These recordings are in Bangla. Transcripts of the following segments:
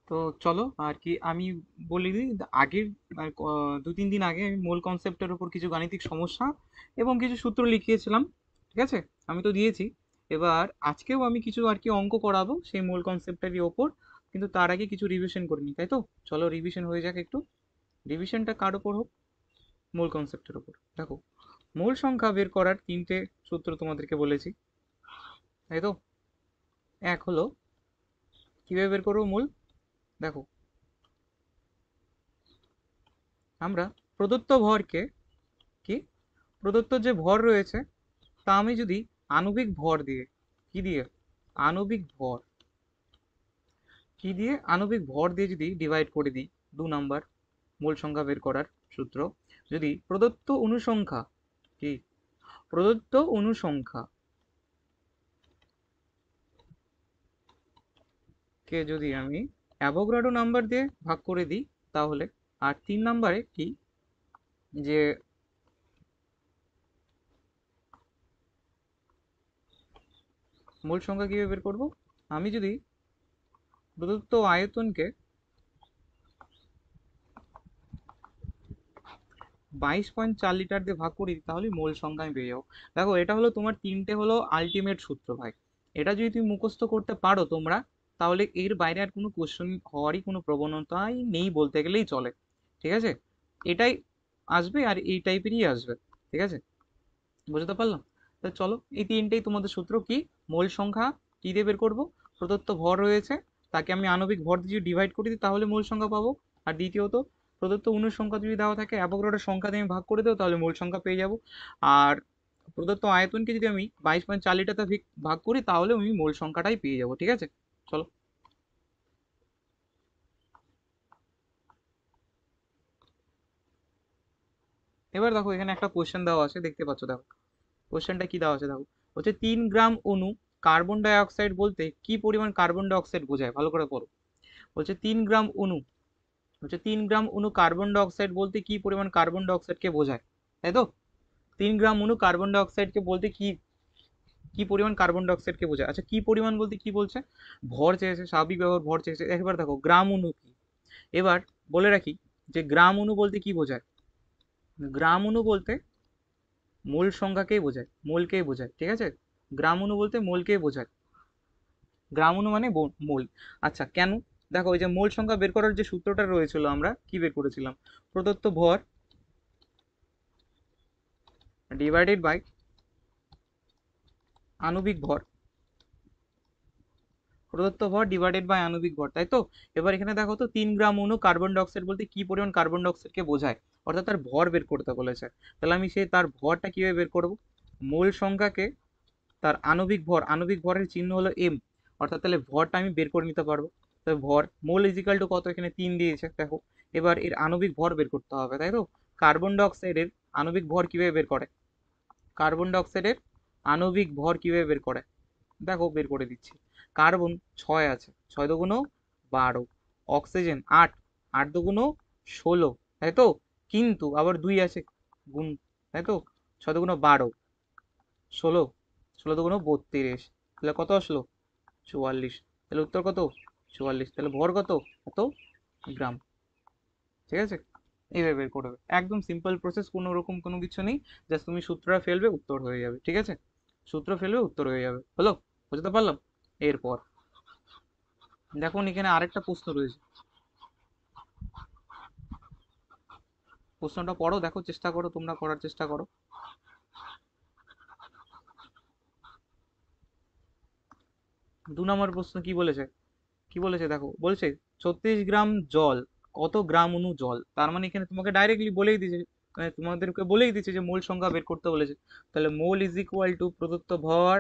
তো চলো আর কি আমি বলে দিই। আগের 2-3 দিন আগে আমি মূল কনসেপ্টের উপর কিছু গাণিতিক সমস্যা এবং কিছু সূত্র লিখিয়েছিলাম। ঠিক আছে, আমি তো দিয়েছি। এবার আজকেও আমি কিছু আর কি অঙ্ক করাবো সেই মূল কনসেপ্টেরই ওপর, কিন্তু তার আগে কিছু রিভিশন করে নিই, তাই তো? চলো রিভিশন হয়ে যাক একটু। রিভিশনটা কার ওপর হোক? মূল কনসেপ্টের ওপর। দেখো, মূল সংখ্যা বের করার তিনটে সূত্র তোমাদেরকে বলেছি, তাই তো? এক হলো কিভাবে বের করবো মূল। দেখো, আমরা প্রদত্ত ভরকে, কি, প্রদত্ত যে ভর রয়েছে তা আমি যদি আণবিক ভর দিয়ে, কি দিয়ে, আণবিক ভর, কি দিয়ে, আণবিক ভর দিয়ে যদি ডিভাইড করে দিই, 2 নাম্বার মূল সংখ্যা বের করার সূত্র। যদি প্রদত্ত অনুসংখ্যা, কি, প্রদত্ত অনুসংখ্যা কে যদি আমি অ্যাভোগাড্রো নাম্বার দিয়ে ভাগ করে দিই, তাহলে, আর 3 নাম্বারে কি, যে মূল সংখ্যা কিভাবে বের করব, আমি যদি প্রদত্ত আয়তনকে 22.4 লিটার দিয়ে ভাগ করি, তাহলে মোল সংখ্যা আমি পেয়ে যাবো। দেখো, এটা হলো তোমার তিনটে হলো আলটিমেট সূত্র ভাই। এটা যদি তুমি মুখস্থ করতে পারো তোমরা, তাহলে এর বাইরে আর কোনো কোশ্চেন হওয়ারই কোনো প্রবণতাই নেই বলতে গেলেই চলে। ঠিক আছে, এটাই আসবে আর এই টাইপেরই আসবে। ঠিক আছে, বুঝতে পারলাম? তো চলো, এই তিনটেই তোমাদের সূত্র। কি, মোল সংখ্যা কি দিয়ে বের করবো, প্রদত্ত ভর রয়েছে তাকে আমি আণবিক ভর দিয়ে ডিভাইড করে দিই তাহলে মূল সংখ্যা পাবো। আর দ্বিতীয়ত, প্রদত্ত অনুসংখ্যা যদি দেওয়া থাকে অ্যাভোগাড্রোর সংখ্যা দিয়ে আমি ভাগ করে দেবো তাহলে মূল সংখ্যা পেয়ে যাবো। আর প্রদত্ত আয়তনকে যদি আমি 22.4 লিটার ভাগ করি তাহলে আমি মূল সংখ্যাটাই পেয়ে যাবো। ঠিক আছে, চলো। এবার দেখো, এখানে একটা কোশ্চেন দেওয়া আছে, দেখতে পাচ্ছ? দেখো কোশ্চেনটা কি দেওয়া আছে, দেখো। হচ্ছে 3 গ্রাম অণু কার্বন ডাই অক্সাইড বলতে কি পরিমাণ কার্বন ডাই অক্সাইড বোঝায়, ভালো করে পড়ো। বলছে 3 গ্রাম অণু, হচ্ছে 3 গ্রাম অণু কার্বন ডাই অক্সাইড বলতে কি পরিমাণ কার্বন ডাই অক্সাইডকে বোঝায়, তাই তো? 3 গ্রাম অণু কার্বন ডাই অক্সাইডকে বলতে কি, কি পরিমাণ কার্বন ডাই অক্সাইডকে বোঝায়। আচ্ছা, কি পরিমাণ বলতে কি বলছে? ভর চেয়েছে, স্বাভাবিক ব্যবহার ভর চেয়েছে। একবার দেখো গ্রাম অণু কি। এবার বলে রাখি যে গ্রাম অণু বলতে কি বোঝায়। গ্রাম অণু বলতে মোল সংখ্যাকেই বোঝায়, মোলকেই বোঝায়। ঠিক আছে, গ্রাম অণু বলতে মোলকেই বোঝায়। গ্রাম অণু মানে মোল। আচ্ছা, কেন? দেখো, ওই যে মোল সংখ্যা বের করার যে সূত্রটা রয়েছিল, আমরা কি বের করেছিলাম, প্রদত্ত ভর ডিভাইডেড বাই আণবিক ভর, প্রদত্ত ভর ডিভাইডেড বাই আণবিক ভর, তাই তো? এবার এখানে দেখো তো, 3 গ্রাম অণু কার্বন ডাইঅক্সাইড বলতে কি পরিমাণ কার্বন ডাইঅক্সাইডকে বোঝায়, অর্থাৎ তার ভর বের করতে বলেছে। তাহলে আমি সেই তার ভরটা কিভাবে বের করব, মোল সংখ্যাকে তার আণবিক ভর, আণবিক ভরের চিহ্ন হলো এম, অর্থাৎ তাহলে ভরটা আমি বের করে নিতে পারবো। তাহলে ভর মোল ইজিক্যাল টু কত, এখানে 3 দিয়েছে দেখো। এবার এর আণবিক ভর বের করতে হবে, তাই তো? কার্বন ডাইঅক্সাইডের আণবিক ভর কিভাবে বের করে, কার্বন ডাইঅক্সাইডের আণবিক ভর কিভাবে বের করে, দেখো বের করে দিচ্ছি। কার্বন 6 আছে, 6 × 2 = 12। অক্সিজেন 8, 8 × 2 = 16, তাই তো? কিন্তু আবার 2 আছে গুণ, তাই তো? 6 × 2 = 12, 16, 16 × 2 = 32, তাহলে কত আসলো, 44। তাহলে উত্তর কত, 44। তাহলে ভর কত, এত গ্রাম। ঠিক আছে, এইভাবে বের করবে, একদম সিম্পল প্রসেস, কোনো রকম কোনো কিছু নেই। জাস্ট তুমি সূত্রটা ফেলবে, উত্তর হয়ে যাবে। ঠিক আছে, সূত্র ফেলবে, উত্তর হয়ে যাবে। হলো, বুঝতে পারলাম? এরপর দেখুন, এখানে আরেকটা প্রশ্ন রয়েছে। প্রশ্নটা পড়ো, দেখো, চেষ্টা করো, তোমরা করার চেষ্টা করো। 2 নম্বর প্রশ্ন কি বলেছে, কি বলেছে দেখো, বলছে 36 গ্রাম জল কত গ্রাম অণু জল। তার মানে এখানে তোমাকে ডাইরেক্টলি বলেই দিয়েছে, মানে তোমাদেরকে বলেই দিয়েছে যে মোল সংখ্যা বের করতে বলেছে। তাহলে মোল ইজ ইকুয়াল টু প্রদত্ত ভর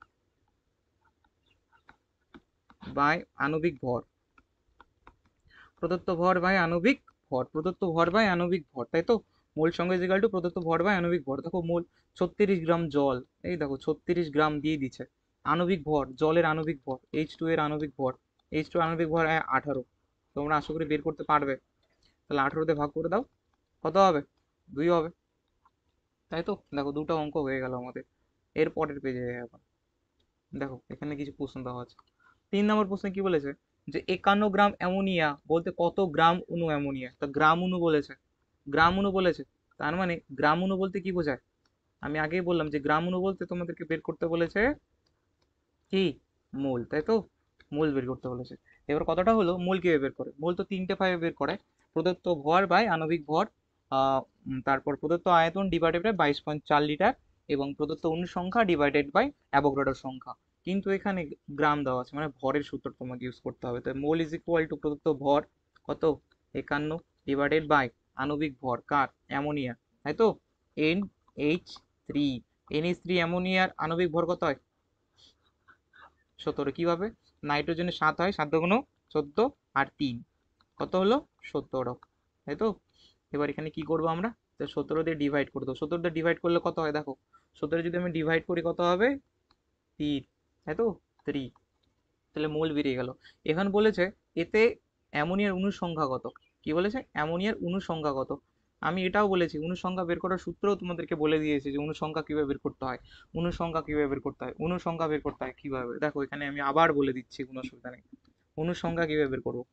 বাই আণবিক ভর, প্রদত্ত ভর বাই আণবিক ভর, প্রদত্ত ভর বাই আণবিক ভর, তাই তো? মোল সংখ্যা ইজ ইকুয়াল টু প্রদত্ত ভর বাই আণবিক ভর। দেখো মোল 36 গ্রাম জল, এই দেখো 36 গ্রাম দিয়ে দিচ্ছে। আণবিক ভর, জলের আণবিক ভর, H2 এর আণবিক ভর, H2 আণবিক ভর 18। তোমরা আশা করি বের করতে পারবে। তাহলে 18 দিয়ে ভাগ করে দাও, কত হবে, 2 হবে, তাই তো? দেখো, দুটো অঙ্ক হয়ে গেল আমাদের। এর পরের পেজে এখন দেখো, এখানে কিছু প্রশ্ন দেওয়া আছে। 3 নম্বর প্রশ্নে কি বলেছে, যে 51 গ্রাম অ্যামোনিয়া বলতে কত গ্রাম অণু অ্যামোনিয়া, তো গ্রাম অণু বলেছে, গ্রাম অণু বলেছে। তার মানে গ্রাম অণু বলতে কি বোঝায়? আমি আগেই বললাম যে গ্রাম অণু বলতে তোমাদেরকে বের করতে বলেছে কি, মোল, তাই তো? মোল বের করতে বলেছে। এবার কতটা হলো, মোল কিভাবে বের করে? মোল তো তিনটে ভাবে বের করে, প্রদত্ত ভর বাই আণবিক ভর, তারপর প্রদত্ত আয়তন ডিভাইডেড বাই 22.4 লিটার, এবং প্রদত্ত অণু সংখ্যা ডিভাইডেড বাই অ্যাভোগাড্রোর সংখ্যা। কিন্তু এখানে গ্রাম দেওয়া আছে, মানে ভরের সূত্র তোমাকে ইউজ করতে হবে। তো মোল ইজ ইকুয়াল টু প্রদত্ত ভর কত, 51, ডিভাইডেড বাই আণবিক ভর কার, অ্যামোনিয়া, তাই তো, NH3। NH3 অ্যামোনিয়ার আণবিক ভর কত হয়? 17। কিভাবে? নাইট্রোজেনের 7 হয়, 7 গুণ 14, আর 3 কত হলো, 17, তাই তো? এবার এখানে কি করবো আমরা, তো 17 দিয়ে ডিভাইড করে দেবো। 17 দিয়ে ডিভাইড করলে কত হয় দেখো, 17 যদি আমি ডিভাইড করি কত হবে, 3, তাই তো, 3। তাহলে মোল বেরিয়ে গেল। এখন বলেছে এতে অ্যামোনিয়ার অণুর সংখ্যা কত। কি বলেছে, অ্যামোনিয়ার অণুর সংখ্যা কত। আমি এটাও বলেছি, অণুর সংখ্যা বের করার সূত্রও তোমাদেরকে বলে দিয়েছি যে অণুর সংখ্যা কিভাবে বের করতে হয়। অণুর সংখ্যা কিভাবে বের করতে হয়, অণুর সংখ্যা বের করতে হয় কিভাবে, দেখো এখানে আমি আবার বলে দিচ্ছি, কোনো অসুবিধা নেই। অণুর সংখ্যা কিভাবে বের করবো,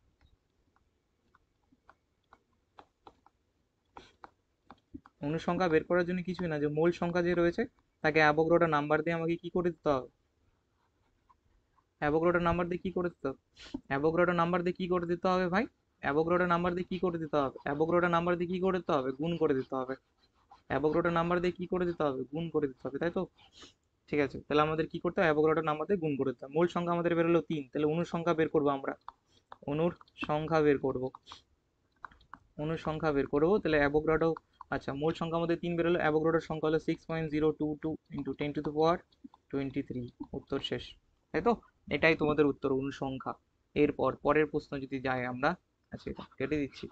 অণুর সংখ্যা বের করার জন্য কিছুই না, যে মোল সংখ্যা যে রয়েছে তাকে অ্যাভোগাড্রো নাম্বার দিয়ে আমাকে কি করে দিতে হবে, অ্যাভোগাড্রো নাম্বার দিয়ে কি করে দিতে হবে, অ্যাভোগাড্রো নাম্বার দিয়ে কি করে দিতে হবে ভাই, অ্যাভোগাড্রো নাম্বার দিয়ে কি করে দিতে হবে, অ্যাভোগাড্রো নাম্বার দিয়ে কি করে দিতে হবে, গুণ করে দিতে হবে। অ্যাভোগাড্রো নাম্বার দিয়ে কি করে দিতে হবে, গুণ করে দিতে হবে, তাই তো? ঠিক আছে, তাহলে আমাদের কি করতে হবে, অ্যাভোগাড্রো নাম্বার দিয়ে গুণ করে দিতে হবে। মূল সংখ্যা আমাদের বেরোলো 3, তাহলে অণুর সংখ্যা বের করবো আমরা, অণুর সংখ্যা বের করব, অণুর সংখ্যা বের করবো, তাহলে অ্যাভোগাড্রো, আচ্ছা মূল সংখ্যা আমাদের 3 বেরোলো, অ্যাভোগাড্রোর সংখ্যা হলো 6.022 ইন্টু 10⁻23। উত্তর শেষ, তাই তো? এটাই তোমাদের উত্তর, অণুর সংখ্যা। এরপর পরের প্রশ্ন যদি যাই আমরা, আচ্ছা এটা কেটে দিচ্ছি।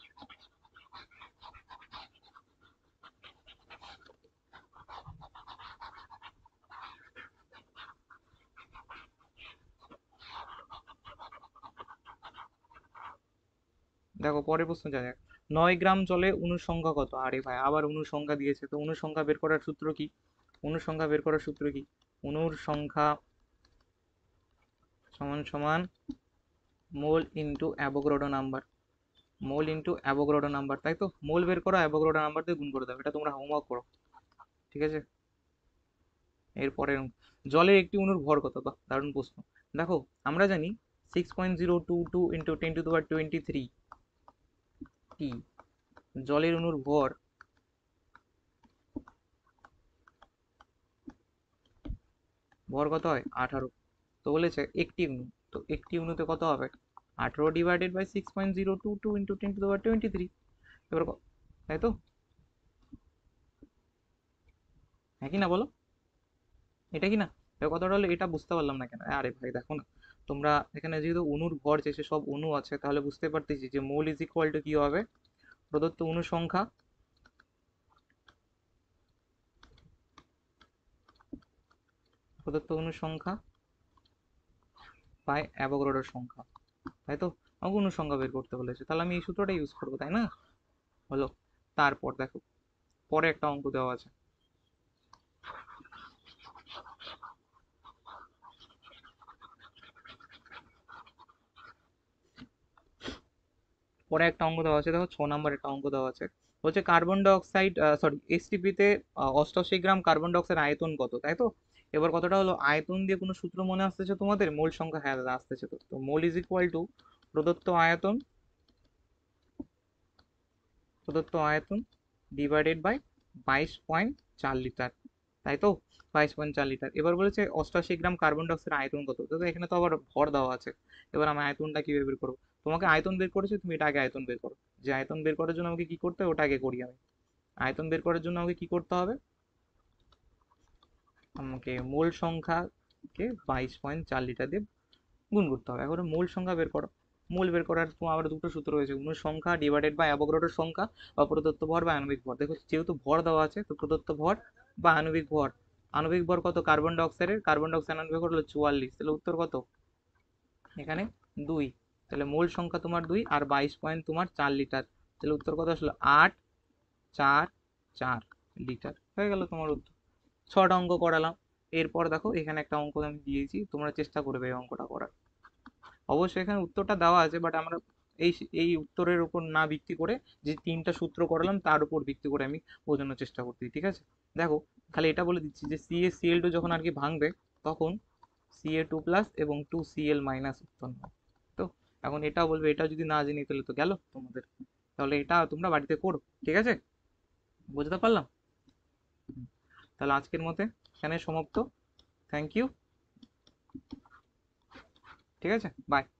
দেখো পরের প্রশ্ন যাই যাক। 9 গ্রাম জলে অণুর সংখ্যা কত? আরে ভাই আবার অণুর সংখ্যা দিয়েছে, তো অণুর সংখ্যা বের করার সূত্র কি, অণুর সংখ্যা বের করার সূত্র কি, অণুর সংখ্যা সমান সমান mole into Avogadro number, mole into Avogadro number, তাই তো? মোল বের করো, অ্যাভোগাড্রো নাম্বার দিয়ে গুণ করে দাও, এটা তোমরা হোমওয়ার্ক করো, ঠিক আছে? এরপরে জলের একটি অণুর ভর কত, বাহ দারুণ প্রশ্ন। দেখো আমরা জানি 6.022 ইন্টু 10⁻23 টি, জলের অণুর ভর, ভর কত হয়, 18। তো বলেছে একটি অণু, তো একটি অণুতে কত হবে, 18 ডিভাইডেড বাই 6.022 ইন্টু 10⁻23। এবার তাই তো, হ্যাঁ কি না বলো, এটা কি না? এবার কথাটা হলো, এটা বুঝতে পারলাম না কেন, আরে ভাই দেখো না, তোমরা এখানে যেহেতু অণুর ভর চেয়েছে, সব অণু আছে, তাহলে বুঝতে পারতেছি যে মোল ইজ ইকুয়াল টু কি হবে, প্রদত্ত অণু সংখ্যা, প্রদত্ত অণু সংখ্যা বাই অ্যাভোগাড্রোর সংখ্যা, তাই তো? আমাকে অণু সংখ্যা বের করতে বলেছে, তাহলে আমি এই সূত্রটা ইউজ করবো, তাই না? হলো। তারপর দেখো পরে একটা অঙ্ক দেওয়া আছে, পরে একটা অঙ্ক দেওয়া আছে, দেখো 6 নম্বর একটা অঙ্ক দেওয়া আছে, বলছে carbon dioxide, sorry STP তে 88 গ্রাম কার্বন ডাই অক্সাইড আয়তন কত, তাই তো? এবার কথাটা হলো, আয়তন দিয়ে কোনো সূত্র মনে আসতেছে তোমাদের, মোল সংখ্যা, হ্যাঁ দাদা আসতেছে, তো তো মোল ইজ ইকুয়াল টু প্রদত্ত আয়তন, প্রদত্ত আয়তন ডিভাইডেড বাই 22.4 লিটার, তাই তো? 22.4 লিটার। এবার বলেছে 88 গ্রাম কার্বন ডাই অক্সাইড আয়তন কত, তো এখানে তো আবার ভর দেওয়া আছে। এবার আমি আয়তনটা কিভাবে বের করবো, তোমাকে আয়তন বের করেছে, তুমি এটা আগে আয়তন বের করো, যে আয়তন বের করার জন্য আমাকে কি করতে হবে ওটা আগে করি আমি। আয়তন বের করার জন্য আমাকে কি করতে হবে, আমাকে মোল সংখ্যাকে 22.4 লিটার দিয়ে গুণ করতে হবে। এখন মোল সংখ্যা বের করো, মোল বের করার তোমার আবার দুটো সূত্র রয়েছে, অণুর সংখ্যা ডিভাইডেড বাই অ্যাভোগাড্রোর সংখ্যা, বা প্রদত্ত ভর বা আণবিক ভর। দেখো যেহেতু ভর দেওয়া আছে, তো প্রদত্ত ভর বা আণবিক ভর, আণবিক ভর কত কার্বন ডাই অক্সাইডের, কার্বন ডাই অক্সাইড আণবিক ভর হলো 44, তাহলে উত্তর কত, এখানে 2। তাহলে মোল সংখ্যা তোমার 2 আর 22.4 লিটার, তাহলে উত্তর কত আসলো, 844 লিটার, হয়ে গেল তোমার উত্তর। 6টা অঙ্ক করালাম। এরপর দেখো এখানে একটা অঙ্ক আমি দিয়েছি, তোমরা চেষ্টা করবে এই অঙ্কটা করার। অবশ্যই এখানে উত্তরটা দেওয়া আছে, বাট আমরা এই এই উত্তরের উপর না ভিত্তি করে যে তিনটা সূত্র করালাম তার উপর ভিত্তি করে আমি বোঝানোর চেষ্টা করছি, ঠিক আছে? দেখো, খালি এটা বলে দিচ্ছি যে CaCl2 যখন আর কি ভাঙবে, তখন Ca2+ এবং 2Cl মাইনাস উৎপন্ন হবে। তো এখন এটাও বলবে, এটা যদি না জেনে তাহলে তো গেল তোমাদের। তাহলে এটা তোমরা বাড়িতে করো, ঠিক আছে? বুঝতে পারলাম? হুম। তাহলে আজকের মতে এখানে সমাপ্ত। Thank you. ঠিক আছে, বাই।